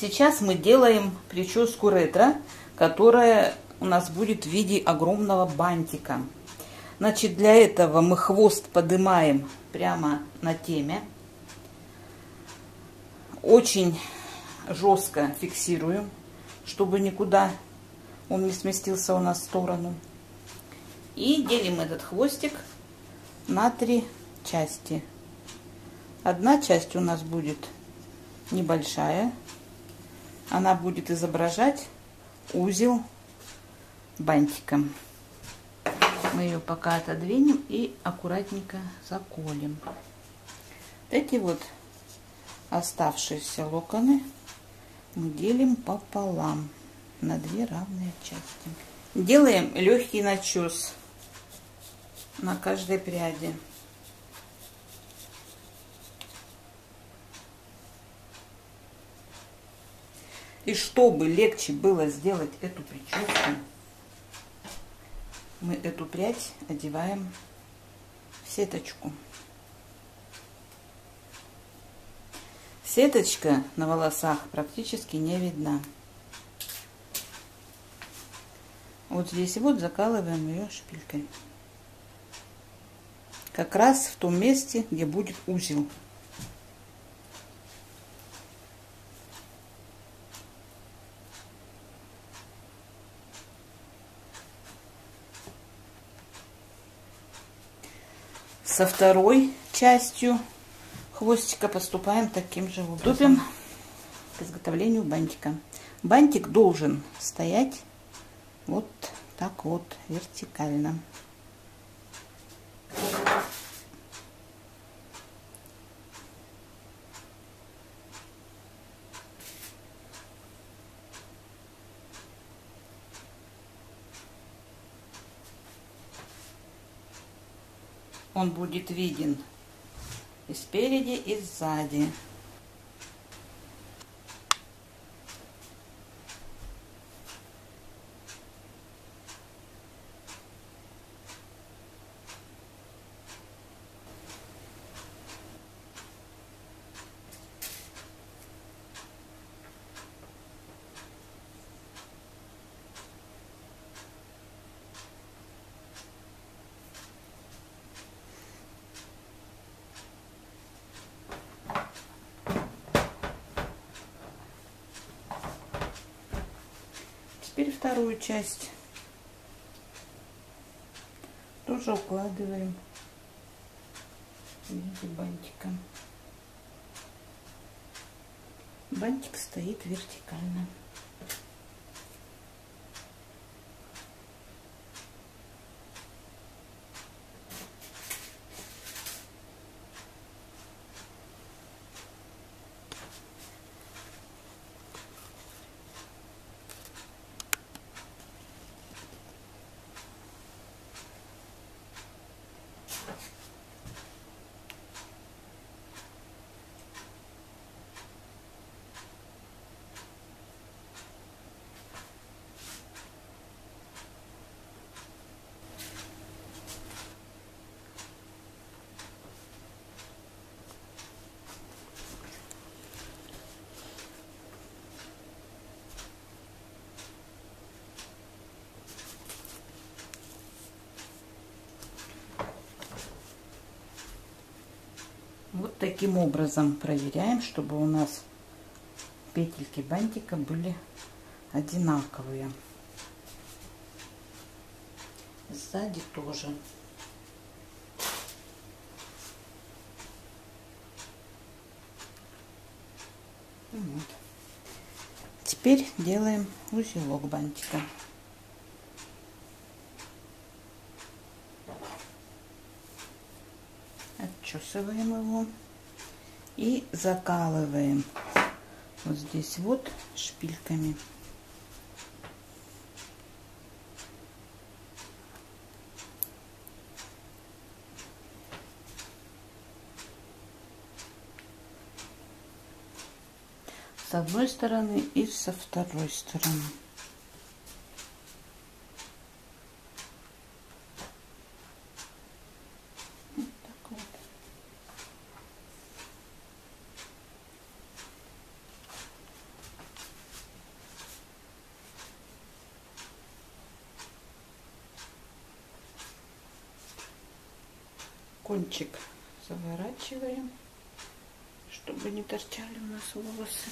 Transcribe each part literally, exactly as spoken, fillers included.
Сейчас мы делаем прическу ретро, которая у нас будет в виде огромного бантика. Значит, для этого мы хвост поднимаем прямо на теме. Очень жестко фиксируем, чтобы никуда он не сместился у нас в сторону. И делим этот хвостик на три части. Одна часть у нас будет небольшая. Она будет изображать узел бантиком. Мы ее пока отодвинем и аккуратненько заколем. Эти вот оставшиеся локоны мы делим пополам на две равные части. Делаем легкий начес на каждой пряди. И чтобы легче было сделать эту прическу, мы эту прядь одеваем в сеточку. Сеточка на волосах практически не видна. Вот здесь вот закалываем ее шпилькой. Как раз в том месте, где будет узел. Со второй частью хвостика поступаем таким же образом. Приступим к изготовлению бантика. Бантик должен стоять вот так вот вертикально. Он будет виден и спереди, и сзади. Теперь вторую часть тоже укладываем в виде бантика. Бантик стоит вертикально. Вот таким образом проверяем, чтобы у нас петельки бантика были одинаковые. Сзади тоже. Вот. Теперь делаем узелок бантика. Отчесываем его и закалываем вот здесь вот шпильками. С одной стороны и со второй стороны. Кончик заворачиваем, чтобы не торчали у нас волосы.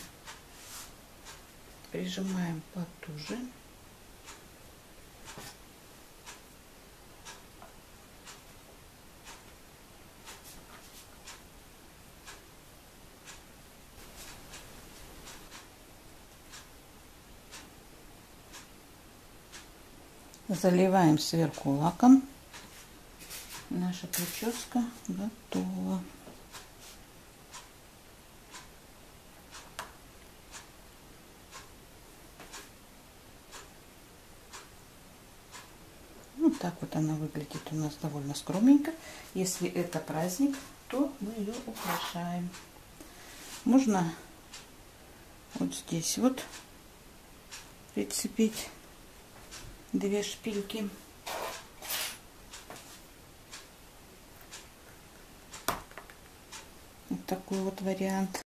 Прижимаем потуже. Заливаем сверху лаком. Наша прическа готова. Вот так вот она выглядит у нас довольно скромненько. Если это праздник, то мы ее украшаем. Можно вот здесь вот прицепить две шпильки. Вот такой вот вариант.